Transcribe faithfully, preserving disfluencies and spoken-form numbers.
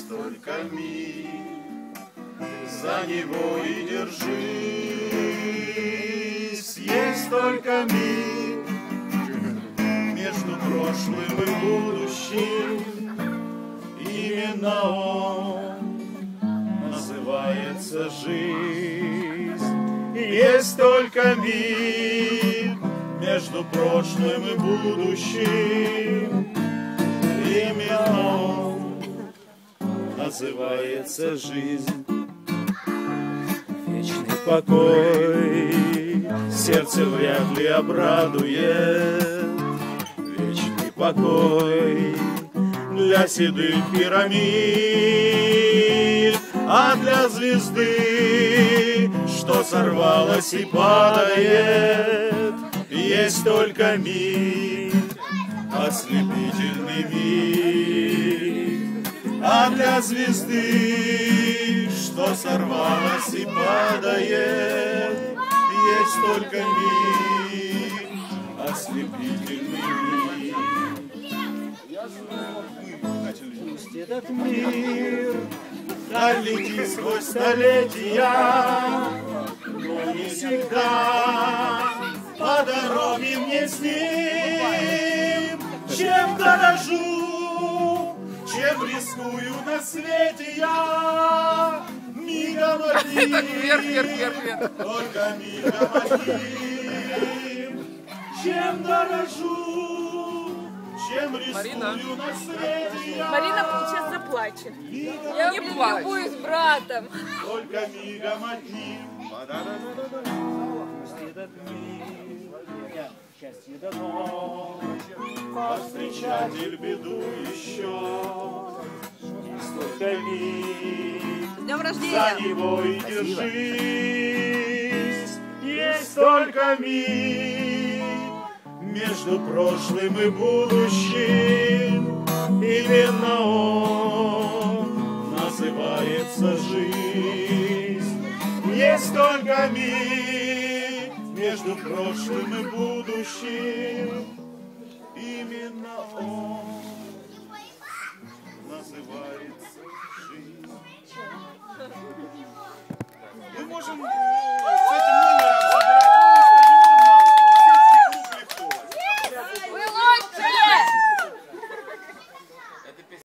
есть только миг, за него и держись. Есть только миг между прошлым и будущим, именно он называется жизнь. Есть только миг между прошлым и будущим, именно он называется жизнь. Вечный покой сердце вряд ли обрадует, вечный покой для седых пирамид, а для звезды, что сорвалась и падает, есть только миг, ослепительный миг. А для звезды, что сорвалась и падает, есть только миг, ослепительный миг. Пусть этот мир долети сквозь столетия, но не всегда по дороге мне с ним. Чем дорожу, чем рискую на свете я, мигом одним, только мигом одним. Чем дорожу, чем рискую на свете я. Марина сейчас заплачет. Я не любуюсь братом. Только мигом одним. Счастье дано, повстречатель беду еще. Столько миг, С днем рождения! за него и держись. Есть только миг между прошлым и будущим, именно он называется жизнь. Есть только миг между прошлым и будущим, именно он называется жизнь. Мы можем